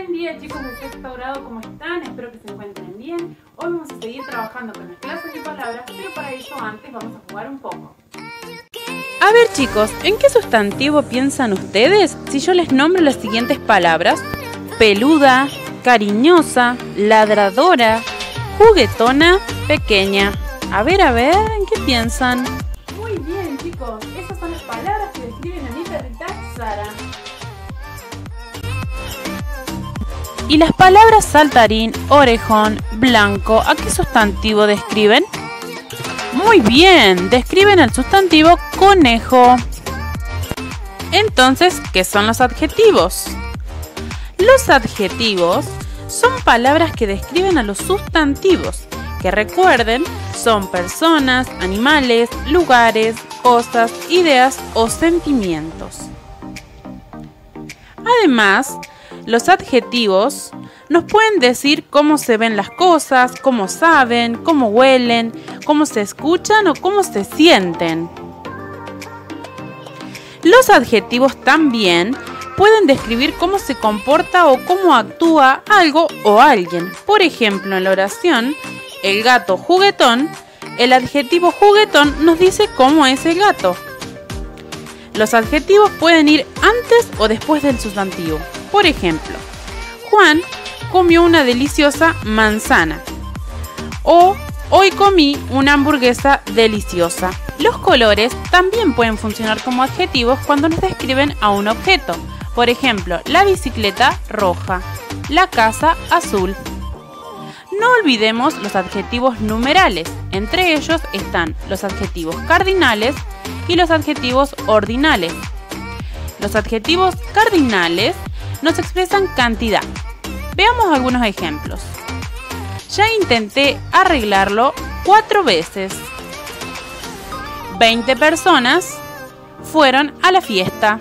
Buen día chicos de sexto grado, ¿cómo están? Espero que se encuentren bien. Hoy vamos a seguir trabajando con las clases de palabras, pero para eso antes vamos a jugar un poco. A ver chicos, ¿en qué sustantivo piensan ustedes si yo les nombro las siguientes palabras? Peluda, cariñosa, ladradora, juguetona, pequeña. A ver, ¿en qué piensan? Muy bien chicos, esas son las palabras que describen a mi perrita Sara. ¿Y las palabras saltarín, orejón, blanco, a qué sustantivo describen? Muy bien, describen el sustantivo conejo. Entonces, ¿qué son los adjetivos? Los adjetivos son palabras que describen a los sustantivos, que recuerden, son personas, animales, lugares, cosas, ideas o sentimientos. Además, los adjetivos nos pueden decir cómo se ven las cosas, cómo saben, cómo huelen, cómo se escuchan o cómo se sienten. Los adjetivos también pueden describir cómo se comporta o cómo actúa algo o alguien. Por ejemplo, en la oración, el gato juguetón, el adjetivo juguetón nos dice cómo es el gato. Los adjetivos pueden ir antes o después del sustantivo. Por ejemplo, Juan comió una deliciosa manzana. O hoy comí una hamburguesa deliciosa. Los colores también pueden funcionar como adjetivos cuando nos describen a un objeto. Por ejemplo, la bicicleta roja, la casa azul. No olvidemos los adjetivos numerales. Entre ellos están los adjetivos cardinales y los adjetivos ordinales. Los adjetivos cardinales nos expresan cantidad. Veamos algunos ejemplos. Ya intenté arreglarlo 4 veces. 20 personas fueron a la fiesta.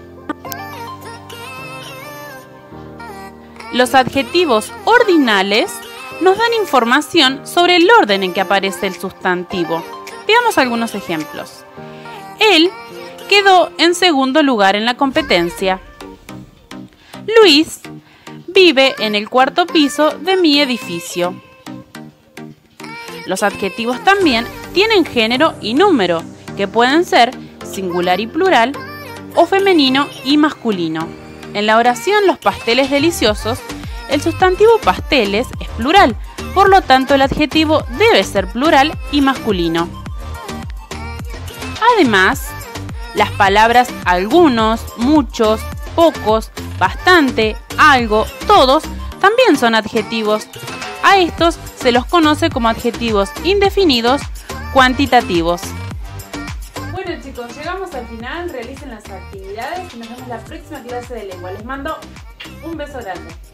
Los adjetivos ordinales nos dan información sobre el orden en que aparece el sustantivo. Veamos algunos ejemplos. Él quedó en segundo lugar en la competencia. Luis vive en el 4º piso de mi edificio. Los adjetivos también tienen género y número, que pueden ser singular y plural, o femenino y masculino. En la oración los pasteles deliciosos, el sustantivo pasteles es plural, por lo tanto el adjetivo debe ser plural y masculino. Además, las palabras algunos, muchos, pocos, bastante, algo, todos, también son adjetivos. A estos se los conoce como adjetivos indefinidos cuantitativos. Bueno chicos, llegamos al final, realicen las actividades y nos vemos en la próxima clase de lengua. Les mando un beso grande.